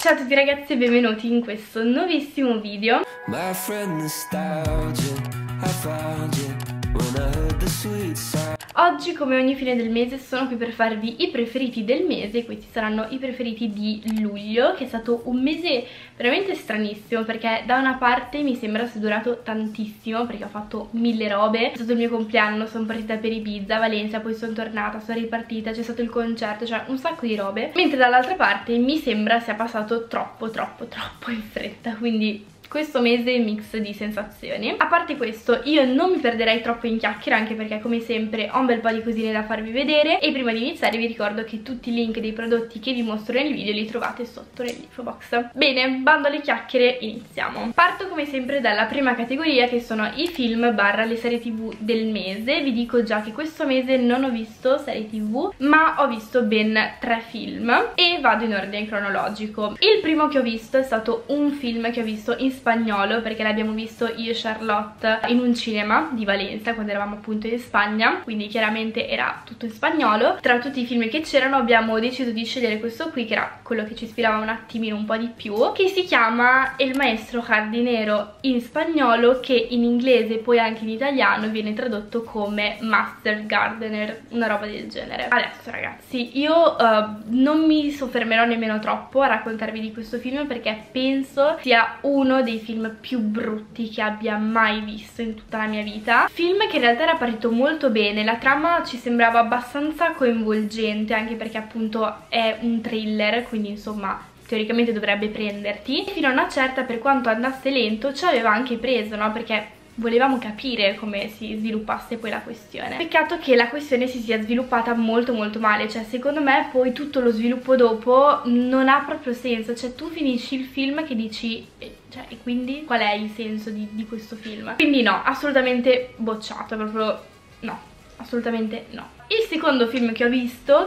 Ciao a tutti ragazzi e benvenuti in questo nuovissimo video. Oggi, come ogni fine del mese, sono qui per farvi i preferiti del mese. Questi saranno i preferiti di luglio, che è stato un mese veramente stranissimo, perché da una parte mi sembra sia durato tantissimo, perché ho fatto mille robe. È stato il mio compleanno, sono partita per Ibiza, Valencia, poi sono tornata, sono ripartita, c'è stato il concerto, cioè un sacco di robe. Mentre dall'altra parte mi sembra sia passato troppo in fretta, quindi questo mese mix di sensazioni. A parte questo, io non mi perderei troppo in chiacchiere, anche perché come sempre ho un bel po' di cosine da farvi vedere. E prima di iniziare vi ricordo che tutti i link dei prodotti che vi mostro nel video li trovate sotto nell'info box. Bene, bando alle chiacchiere, iniziamo. Parto come sempre dalla prima categoria, che sono i film barra le serie tv del mese. Vi dico già che questo mese non ho visto serie tv, ma ho visto ben 3 film e vado in ordine cronologico. Il primo che ho visto è stato un film che ho visto in spagnolo, perché l'abbiamo visto io e Charlotte in un cinema di Valencia quando eravamo appunto in Spagna, quindi chiaramente era tutto in spagnolo. Tra tutti i film che c'erano abbiamo deciso di scegliere questo qui, che era quello che ci ispirava un attimino un po' di più, che si chiama El Maestro Jardinero in spagnolo, che in inglese e poi anche in italiano viene tradotto come Master Gardener, una roba del genere. Adesso ragazzi, io non mi soffermerò nemmeno troppo a raccontarvi di questo film, perché penso sia uno dei film più brutti che abbia mai visto in tutta la mia vita. Film che in realtà era partito molto bene, la trama ci sembrava abbastanza coinvolgente, anche perché appunto è un thriller, quindi insomma teoricamente dovrebbe prenderti. E fino a una certa, per quanto andasse lento, ci aveva anche preso, no? Perché volevamo capire come si sviluppasse poi la questione. Peccato che la questione si sia sviluppata molto male, cioè secondo me poi tutto lo sviluppo dopo non ha proprio senso. Cioè tu finisci il film che dici cioè, e quindi qual è il senso di questo film? Quindi no, assolutamente bocciato, proprio no, assolutamente no. Il secondo film che ho visto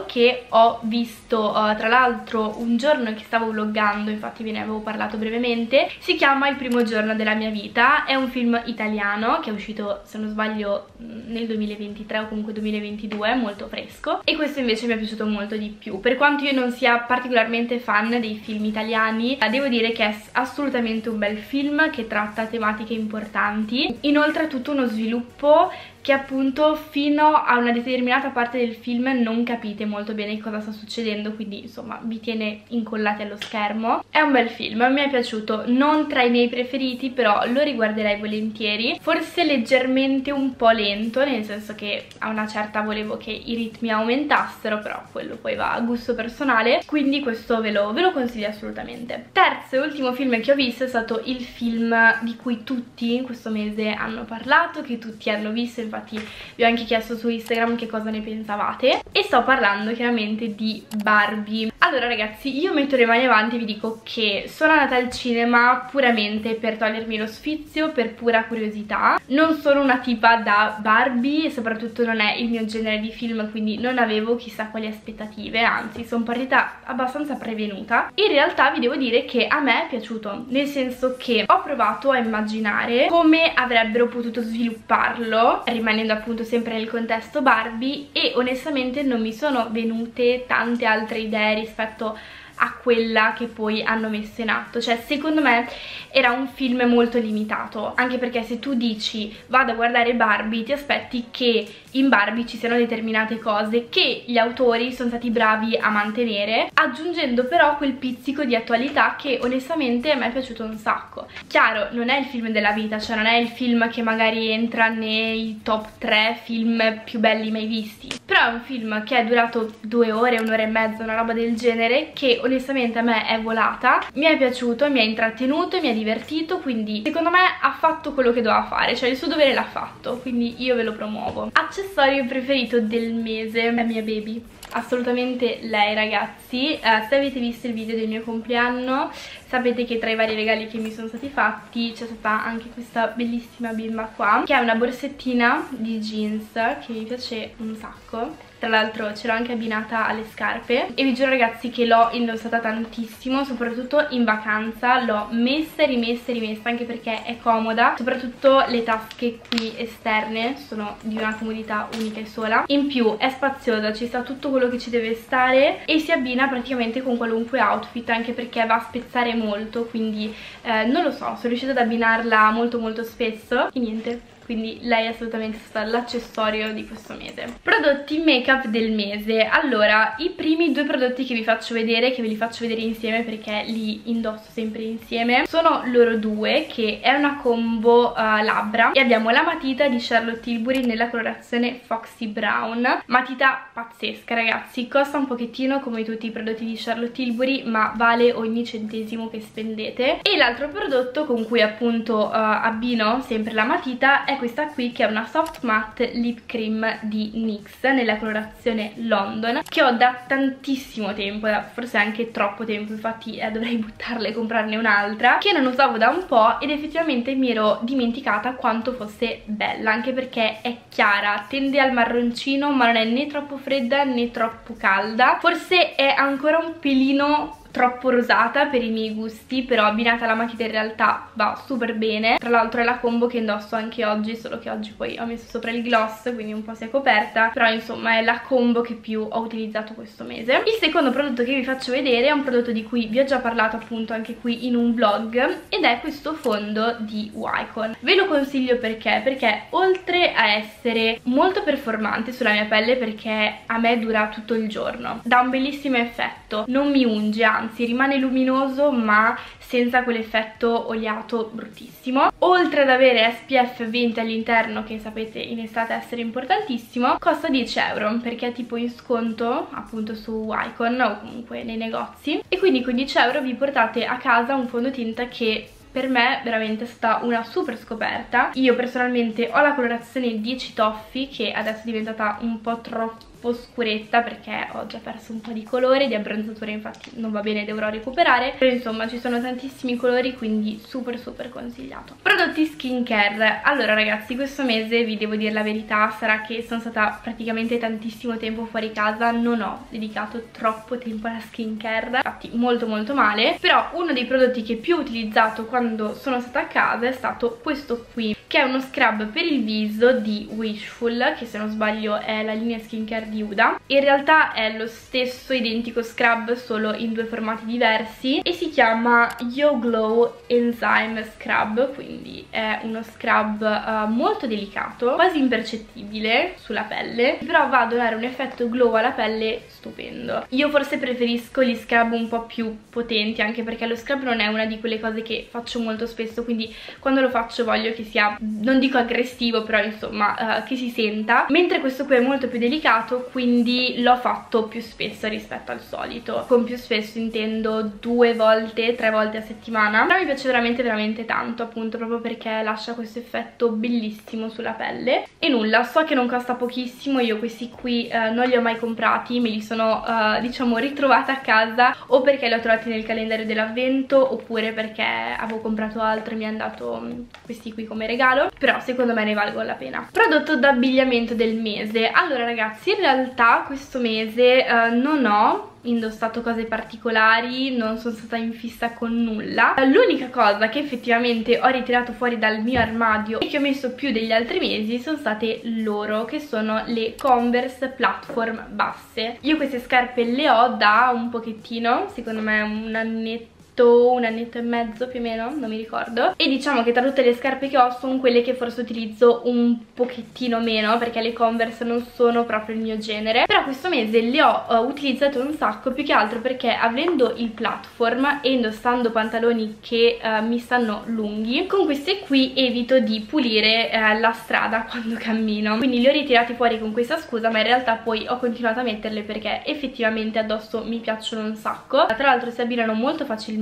tra l'altro un giorno che stavo vloggando, infatti ve ne avevo parlato brevemente, si chiama Il primo giorno della mia vita. È un film italiano che è uscito, se non sbaglio, nel 2023 o comunque 2022, molto fresco, e questo invece mi è piaciuto molto di più. Per quanto io non sia particolarmente fan dei film italiani, devo dire che è assolutamente un bel film che tratta tematiche importanti. Inoltre ha tutto uno sviluppo che appunto fino a una determinata parte del film non capite molto bene cosa sta succedendo, quindi insomma vi tiene incollati allo schermo. È un bel film, mi è piaciuto, non tra i miei preferiti, però lo riguarderei volentieri. Forse leggermente un po' lento, nel senso che a una certa volevo che i ritmi aumentassero, però quello poi va a gusto personale, quindi questo ve lo consiglio assolutamente. Terzo e ultimo film che ho visto è stato il film di cui tutti in questo mese hanno parlato, che tutti hanno visto, infatti vi ho anche chiesto su Instagram che cosa ne pensavate, e sto parlando chiaramente di Barbie. Allora ragazzi, io metto le mani avanti e vi dico che sono andata al cinema puramente per togliermi lo sfizio, per pura curiosità. Non sono una tipa da Barbie e soprattutto non è il mio genere di film, quindi non avevo chissà quali aspettative, anzi sono partita abbastanza prevenuta. In realtà vi devo dire che a me è piaciuto, nel senso che ho provato a immaginare come avrebbero potuto svilupparlo, rimanendo appunto sempre nel contesto Barbie, e onestamente non mi sono venute tante altre idee rispetto a quella che poi hanno messo in atto. Cioè secondo me era un film molto limitato, anche perché se tu dici vado a guardare Barbie ti aspetti che in Barbie ci siano determinate cose che gli autori sono stati bravi a mantenere, aggiungendo però quel pizzico di attualità che onestamente a me è piaciuto un sacco. Chiaro, non è il film della vita, cioè non è il film che magari entra nei top 3 film più belli mai visti, però è un film che è durato 2 ore, 1 ora e mezza, una roba del genere, che onestamente a me è volata, mi è piaciuto, mi ha intrattenuto, mi ha divertito, quindi secondo me ha fatto quello che doveva fare, cioè il suo dovere l'ha fatto, quindi io ve lo promuovo. Accessorio preferito del mese, la mia baby, assolutamente lei ragazzi. Se avete visto il video del mio compleanno sapete che tra i vari regali che mi sono stati fatti c'è stata anche questa bellissima bimba qua, che è una borsettina di jeans che mi piace un sacco. tra l'altro ce l'ho anche abbinata alle scarpe e vi giuro ragazzi che l'ho indossata tantissimo, soprattutto in vacanza. L'ho messa e rimessa e rimessa anche perché è comoda, soprattutto le tasche qui esterne sono di una comodità unica e sola. In più è spaziosa, ci sta tutto quello che ci deve stare e si abbina praticamente con qualunque outfit, anche perché va a spezzare molto, quindi non lo so, sono riuscita ad abbinarla molto molto spesso e niente, quindi lei è assolutamente stata l'accessorio di questo mese. Prodotti make up del mese. Allora, i primi due prodotti che vi faccio vedere, che ve li faccio vedere insieme perché li indosso sempre insieme, sono loro due, che è una combo labbra, e abbiamo la matita di Charlotte Tilbury nella colorazione Foxy Brown. Matita pazzesca ragazzi, costa un pochettino come tutti i prodotti di Charlotte Tilbury, ma vale ogni centesimo che spendete. E l'altro prodotto con cui appunto abbino sempre la matita è questa qui, che è una soft matte lip cream di NYX nella colorazione London, che ho da tantissimo tempo, forse anche troppo tempo, infatti dovrei buttarla e comprarne un'altra, che non usavo da un po' ed effettivamente mi ero dimenticata quanto fosse bella, anche perché è chiara, tende al marroncino ma non è né troppo fredda né troppo calda, forse è ancora un pelino troppo rosata per i miei gusti, però abbinata alla matita in realtà va super bene. Tra l'altro è la combo che indosso anche oggi, solo che oggi poi ho messo sopra il gloss, quindi un po' si è coperta, però insomma è la combo che più ho utilizzato questo mese. Il secondo prodotto che vi faccio vedere è un prodotto di cui vi ho già parlato appunto anche qui in un vlog, ed è questo fondo di Wycon. Ve lo consiglio perché oltre a essere molto performante sulla mia pelle, perché a me dura tutto il giorno, dà un bellissimo effetto, non mi unge, anzi rimane luminoso ma senza quell'effetto oliato bruttissimo. Oltre ad avere SPF 20 all'interno, che sapete in estate essere importantissimo, costa 10 euro perché è tipo in sconto appunto su Wycon o comunque nei negozi, e quindi con 10 euro vi portate a casa un fondotinta che per me veramente è stata una super scoperta. Io personalmente ho la colorazione 10 Toffee, che adesso è diventata un po' troppo scuretta perché ho già perso un po' di colore, di abbronzatura infatti non va bene, dovrò recuperare, però insomma ci sono tantissimi colori, quindi super super consigliato. Prodotti skincare. Allora ragazzi, questo mese vi devo dire la verità, sarà che sono stata praticamente tantissimo tempo fuori casa, non ho dedicato troppo tempo alla skincare, infatti molto molto male, però uno dei prodotti che più ho utilizzato quando sono stata a casa è stato questo qui, che è uno scrub per il viso di Wishful, che se non sbaglio è la linea skincare di Huda. In realtà è lo stesso identico scrub, solo in due formati diversi, e si chiama Yo Glow Enzyme Scrub, quindi è uno scrub molto delicato, quasi impercettibile sulla pelle, però va a donare un effetto glow alla pelle stupendo. Io forse preferisco gli scrub un po' più potenti, anche perché lo scrub non è una di quelle cose che faccio molto spesso, quindi quando lo faccio voglio che sia, non dico aggressivo, però insomma che si senta, mentre questo qui è molto più delicato, quindi l'ho fatto più spesso rispetto al solito. Con più spesso intendo 2 volte, 3 volte a settimana, però mi piace veramente veramente tanto, appunto proprio perché lascia questo effetto bellissimo sulla pelle. E nulla, so che non costa pochissimo, io questi qui non li ho mai comprati, me li sono diciamo ritrovata a casa, o perché li ho trovati nel calendario dell'avvento oppure perché avevo comprato altro e mi hanno dato questi qui come regalo, però secondo me ne valgono la pena. Prodotto d'abbigliamento del mese. Allora ragazzi, in realtà questo mese non ho indossato cose particolari, non sono stata in fissa con nulla. L'unica cosa che effettivamente ho ritirato fuori dal mio armadio e che ho messo più degli altri mesi sono state loro, che sono le Converse Platform basse. Io queste scarpe le ho da un pochettino, secondo me un annetto e mezzo più o meno, non mi ricordo, e diciamo che tra tutte le scarpe che ho sono quelle che forse utilizzo un pochettino meno, perché le Converse non sono proprio il mio genere, però questo mese le ho utilizzate un sacco, più che altro perché avendo il platform e indossando pantaloni che mi stanno lunghi, con queste qui evito di pulire la strada quando cammino, quindi le ho ritirate fuori con questa scusa, ma in realtà poi ho continuato a metterle perché effettivamente addosso mi piacciono un sacco. Tra l'altro si abbinano molto facilmente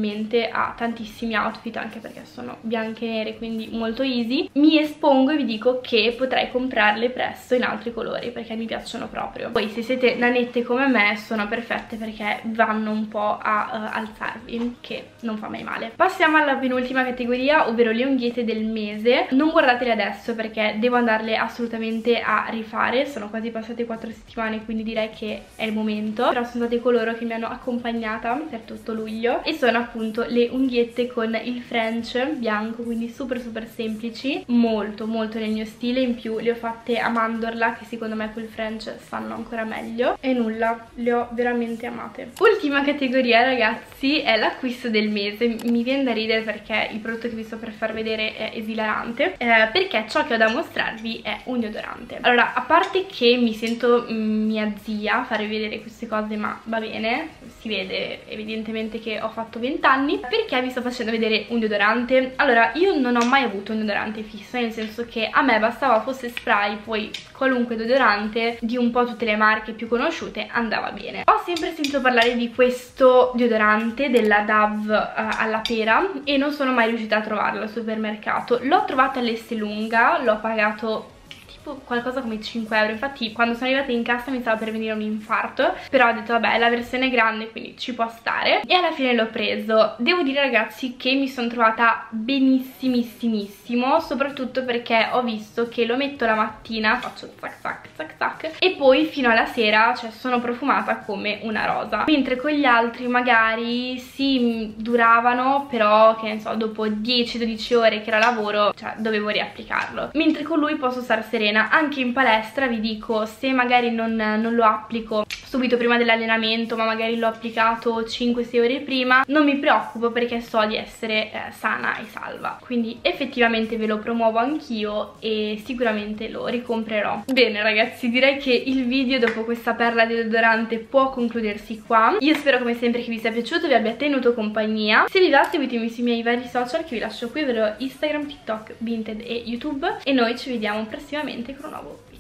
facilmente a tantissimi outfit, anche perché sono bianche e nere, quindi molto easy. Mi espongo e vi dico che potrei comprarle presto in altri colori perché mi piacciono proprio. Poi se siete nanette come me sono perfette perché vanno un po' a alzarvi, che non fa mai male. Passiamo alla penultima categoria, ovvero le unghiette del mese. Non guardatele adesso perché devo andarle assolutamente a rifare, sono quasi passate 4 settimane, quindi direi che è il momento. Però sono state coloro che mi hanno accompagnata per tutto luglio e sono appunto le unghiette con il French bianco, quindi super semplici, molto nel mio stile. In più le ho fatte a mandorla, che secondo me col French stanno ancora meglio, e nulla, le ho veramente amate. Ultima categoria ragazzi è l'acquisto del mese. Mi viene da ridere perché il prodotto che vi sto per far vedere è esilarante, perché ciò che ho da mostrarvi è un deodorante. Allora, a parte che mi sento mia zia farvi vedere queste cose, ma va bene, si vede evidentemente che ho fatto 20 anni. Perché vi sto facendo vedere un deodorante? Allora, io non ho mai avuto un deodorante fisso, nel senso che a me bastava fosse spray, poi qualunque deodorante di un po' tutte le marche più conosciute andava bene. Ho sempre sentito parlare di questo deodorante della Dove alla pera e non sono mai riuscita a trovarlo al supermercato. L'ho trovato all'Esselunga, l'ho pagato qualcosa come 5 euro. Infatti quando sono arrivata in cassa mi stava per venire un infarto, però ho detto vabbè, è la versione grande quindi ci può stare, e alla fine l'ho preso. Devo dire ragazzi che mi sono trovata benissimissimo, soprattutto perché ho visto che lo metto la mattina, faccio zac zac zac zac, e poi fino alla sera, cioè sono profumata come una rosa, mentre con gli altri magari sì duravano, però che ne so, dopo 10-12 ore che era lavoro, cioè dovevo riapplicarlo, mentre con lui posso stare serena. Anche in palestra vi dico, se magari non lo applico subito prima dell'allenamento, ma magari l'ho applicato 5-6 ore prima, non mi preoccupo perché so di essere sana e salva. Quindi effettivamente ve lo promuovo anch'io e sicuramente lo ricomprerò. Bene ragazzi, direi che il video dopo questa perla di deodorante può concludersi qua. Io spero come sempre che vi sia piaciuto, vi abbia tenuto compagnia. Se vi va seguitemi sui miei vari social che vi lascio qui, ovvero Instagram, TikTok, Vinted e YouTube, e noi ci vediamo prossimamente con un nuovo video.